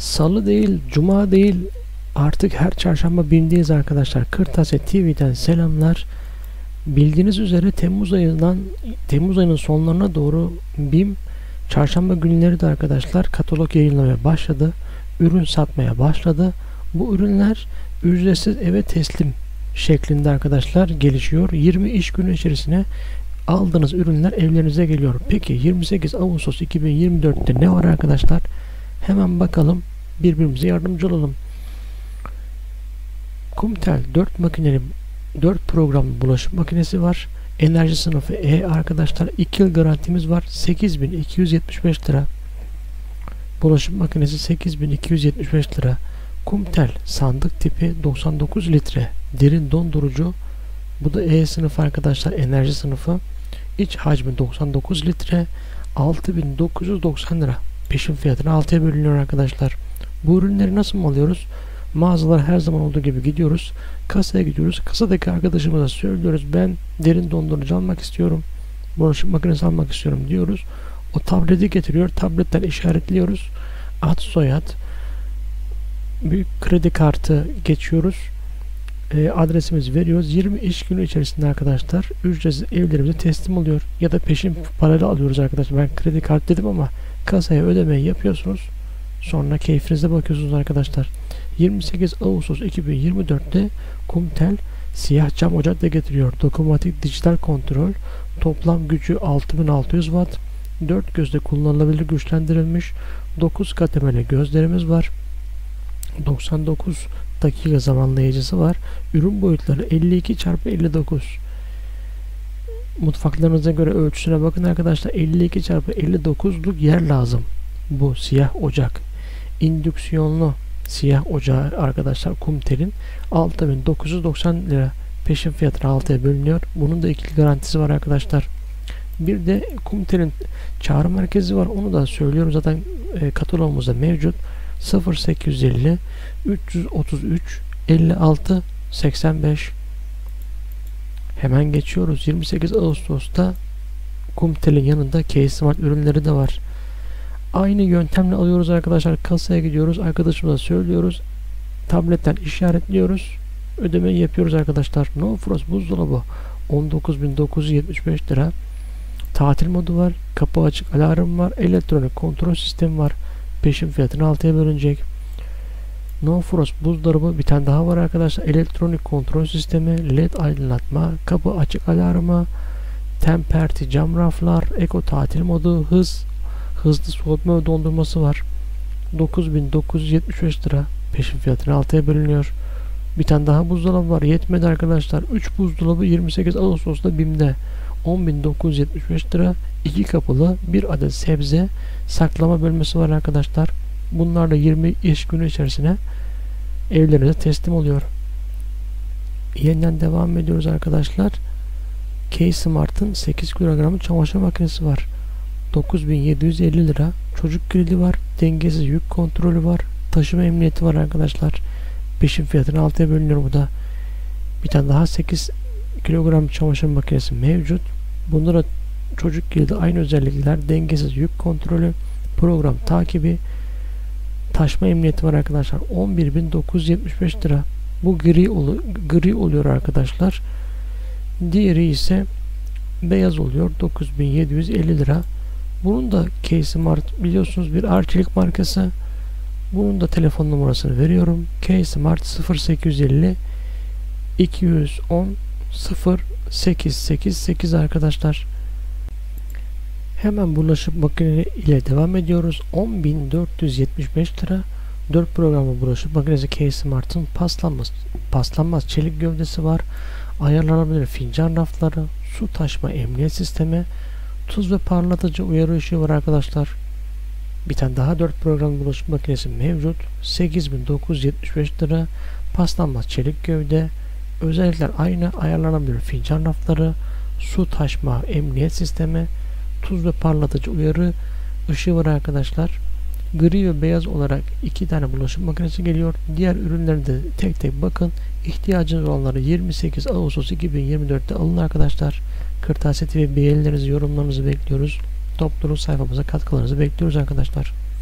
Salı değil, cuma değil, artık her çarşamba BİM'deyiz arkadaşlar. Kırtasiye TV'den selamlar. Bildiğiniz üzere Temmuz ayının sonlarına doğru BİM çarşamba günleri de arkadaşlar katalog yayınlamaya başladı. Ürün satmaya başladı. Bu ürünler ücretsiz eve teslim şeklinde arkadaşlar gelişiyor. 20 iş günü içerisine aldığınız ürünler evlerinize geliyor. Peki 28 Ağustos 2024'te ne var arkadaşlar? Hemen bakalım, birbirimize yardımcı olalım. Kumtel 4 programlı bulaşık makinesi var. Enerji sınıfı E arkadaşlar. 2 yıl garantimiz var. 8275 lira. Bulaşık makinesi 8275 lira. Kumtel sandık tipi 99 litre. Derin dondurucu. Bu da E sınıfı arkadaşlar. Enerji sınıfı. İç hacmi 99 litre. 6990 lira. Peşin fiyatına 6'ya bölünüyor arkadaşlar. Bu ürünleri nasıl mı alıyoruz? Mağazalar her zaman olduğu gibi gidiyoruz. Kasaya gidiyoruz. Kasadaki arkadaşımıza söylüyoruz. Ben derin dondurucu almak istiyorum. Bulaşık makinesi almak istiyorum diyoruz. O tableti getiriyor. Tabletten işaretliyoruz. Ad soyad. Büyük kredi kartı geçiyoruz. Adresimizi veriyoruz. 20 iş günü içerisinde arkadaşlar ücretsiz evlerimize teslim oluyor. Ya da peşin parayla alıyoruz arkadaşlar. Ben kredi kartı dedim ama kasaya ödemeyi yapıyorsunuz. Sonra keyfinize bakıyorsunuz arkadaşlar. 28 Ağustos 2024'te Kumtel siyah cam ocak da getiriyor. Dokunmatik dijital kontrol. Toplam gücü 6600 Watt. 4 gözle kullanılabilir, güçlendirilmiş. 9 kademeli gözlerimiz var. 99 dakika zamanlayıcısı var. Ürün boyutları 52x59. Mutfaklarınıza göre ölçüsüne bakın arkadaşlar. 52x59'luk yer lazım. Bu siyah ocak. İndüksiyonlu siyah ocağı arkadaşlar Kumtel'in 6990 lira peşin fiyatına 6'ya bölünüyor. Bunun da ikili garantisi var arkadaşlar. Bir de Kumtel'in çağrı merkezi var. Onu da söylüyorum. Zaten katalogumuzda mevcut. 0850 333 56 85. Hemen geçiyoruz. 28 Ağustos'ta Kumtel'in yanında K-Smart ürünleri de var. Aynı yöntemle alıyoruz arkadaşlar. Kasaya gidiyoruz. Arkadaşımıza söylüyoruz. Tabletten işaretliyoruz. Ödemeyi yapıyoruz arkadaşlar. No Frost buzdolabı 19.975 lira. Tatil modu var. Kapı açık alarm var. Elektronik kontrol sistemi var. Peşin fiyatını 6'ya bölünecek. No Frost buzdolabı bir tane daha var arkadaşlar. Elektronik kontrol sistemi, LED aydınlatma, kapı açık alarmı, temperti cam raflar, eko tatil modu, hızlı soğutma ve dondurması var. 9.975 lira. Peşin fiyatına 6'ya bölünüyor. Bir tane daha buzdolabı var. Yetmedi arkadaşlar. 3 buzdolabı 28 Ağustos'ta BİM'de 10.975 lira. 2 kapılı, 1 adet sebze saklama bölmesi var arkadaşlar. Bunlar da 20 iş günü içerisine evlerinize teslim oluyor. Yeniden devam ediyoruz arkadaşlar. K-Smart'ın 8 kilogramı çamaşır makinesi var. 9750 lira. Çocuk kilidi var. Dengesiz yük kontrolü var. Taşıma emniyeti var arkadaşlar. Peşin fiyatına 6'ya bölünüyor bu da. Bir tane daha 8 kilogram çamaşır makinesi mevcut. Bunda da çocuk kilidi aynı özellikler. Dengesiz yük kontrolü, program takibi, taşıma emniyeti var arkadaşlar. 11.975 lira. Bu gri oluyor arkadaşlar. Diğeri ise beyaz oluyor. 9.750 lira. Bunun da K-Smart biliyorsunuz bir Arçelik markası. Bunun da telefon numarasını veriyorum. K-Smart 0850 210 0888 arkadaşlar. Hemen bulaşık makinesi ile devam ediyoruz. 10.475 lira. 4 programlı bulaşık makinesi K-Smart'ın paslanmaz çelik gövdesi var. Ayarlanabilir fincan rafları, su taşma emniyet sistemi, tuz ve parlatıcı uyarı ışığı var arkadaşlar. Bir tane daha 4 programlı bulaşık makinesi mevcut. 8.975 lira. Paslanmaz çelik gövde. Özellikler aynı. Ayarlanabilir fincan rafları, su taşma emniyet sistemi, tuz ve parlatıcı uyarı ışığı var arkadaşlar. Gri ve beyaz olarak 2 tane bulaşık makinesi geliyor. Diğer ürünleri de tek tek bakın. İhtiyacınız olanları 28 Ağustos 2024'te alın arkadaşlar. Kırtasiye TV beğenilerinizi, yorumlarınızı bekliyoruz. Topluluk sayfamıza katkılarınızı bekliyoruz arkadaşlar.